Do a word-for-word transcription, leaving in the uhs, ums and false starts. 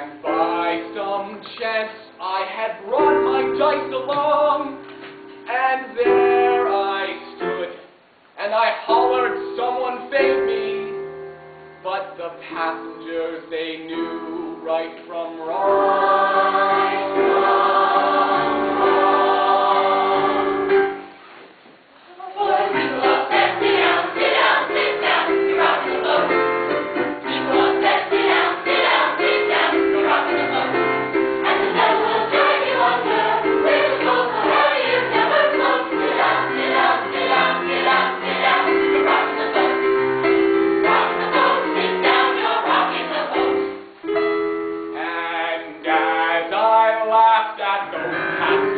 And by some chance I had brought my dice along, and there I stood, and I hollered, someone fade me, but the passengers, they knew right from wrong. And as I laughed at those